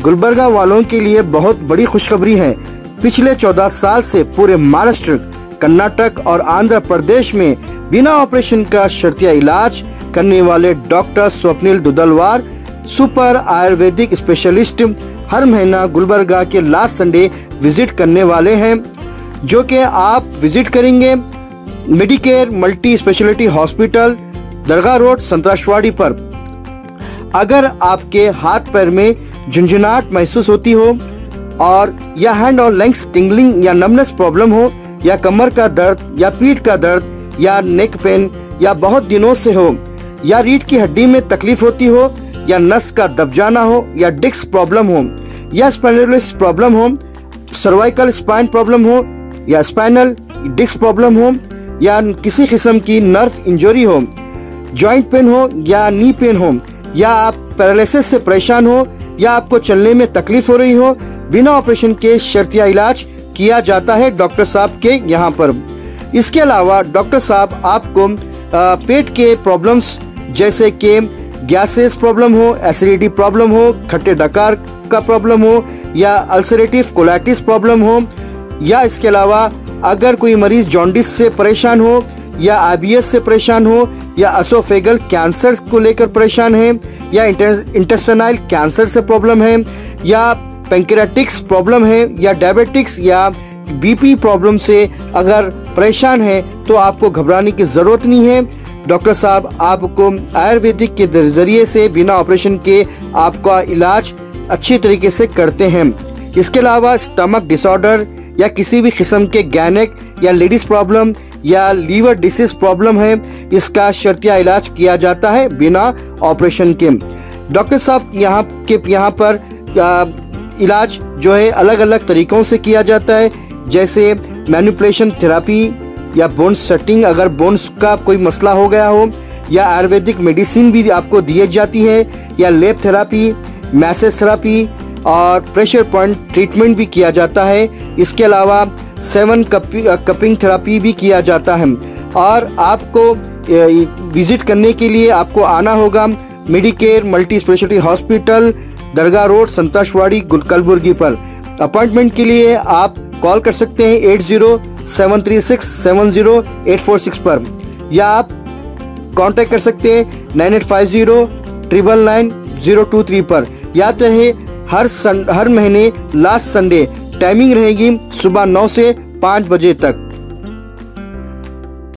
गुलबर्गा वालों के लिए बहुत बड़ी खुशखबरी है। पिछले 14 साल से पूरे महाराष्ट्र, कर्नाटक और आंध्र प्रदेश में बिना ऑपरेशन का शर्तिया इलाज करने वाले doctor Swapnil Dudhalwar super Ayurvedic specialist हर महीना गुलबर्गा के लास्ट संडे विजिट करने वाले हैं, जो कि आप विजिट करेंगे Medicare multi speciality hospital, Dargah road, Santrashwadi पर। अगर आपके हाथ पैर में झुंझुनाहट महसूस होती हो और या हैंड और लेग्स टिंगलिंग या नमनेस प्रॉब्लम हो, या कमर का दर्द या पीठ का दर्द या नेक पेन या बहुत दिनों से हो, या रीढ़ की हड्डी में तकलीफ होती हो, या नस का दब जाना हो, या डिस्क प्रॉब्लम हो, या स्पाइनलिस प्रॉब्लम हो, सर्वाइकल स्पाइन प्रॉब्लम हो, या स्पाइनल डिस्क प्रॉब्लम हो, या किसी किस्म की नर्व इंजरी हो, जॉइंट पेन हो या नी पेन हो, या आप पैरालिसिस से परेशान हो, या आपको चलने में तकलीफ हो रही हो, बिना ऑपरेशन के शर्तिया इलाज किया जाता है डॉक्टर साहब के यहाँ पर। इसके अलावा डॉक्टर साहब आपको पेट के प्रॉब्लम्स जैसे कि गैसेस प्रॉब्लम हो, एसिडिटी प्रॉब्लम हो, खट्टे डकार का प्रॉब्लम हो, या अल्सरेटिव कोलाइटिस प्रॉब्लम हो, या इसके अलावा अगर कोई मरीज जॉन्डिस से परेशान हो, या आईबीएस से परेशान हो, या एसोफेगल कैंसर को लेकर परेशान है, या इंटेस्टाइनल कैंसर से प्रॉब्लम है, या पैंक्रियाटिक्स प्रॉब्लम है, या डायबिटिक्स या बीपी प्रॉब्लम से अगर परेशान है तो आपको घबराने की जरूरत नहीं है। डॉक्टर साहब आपको आयुर्वेदिक के जरिए से बिना ऑपरेशन के आपका इलाज अच्छी तरीके से करते हैं। इसके अलावा स्टमक डिसऑर्डर या किसी भी किस्म के गैनिक या लेडीज प्रॉब्लम या लीवर डिसीज प्रॉब्लम है, इसका शर्तिया इलाज किया जाता है बिना ऑपरेशन के। डॉक्टर साहब यहाँ पर इलाज जो है अलग अलग तरीकों से किया जाता है, जैसे मैनिपुलेशन थेरापी या बोन सेटिंग, अगर बोन्स का कोई मसला हो गया हो, या आयुर्वेदिक मेडिसिन भी आपको दी जाती है, या लेप थेरापी, मैसेज थेरापी और प्रेशर पॉइंट ट्रीटमेंट भी किया जाता है। इसके अलावा 7 कपिंग थेरापी भी किया जाता है। और आपको विजिट करने के लिए आपको आना होगा Medicare multi speciality hospital, Dargah road, Santrashwadi, Kalaburagi पर। अपॉइंटमेंट के लिए आप कॉल कर सकते हैं 8073670846 पर, या आप कांटेक्ट कर सकते हैं 9850999023 पर। याद रहे हर महीने लास्ट संडे टाइमिंग रहेगी सुबह 9 से 5 बजे तक।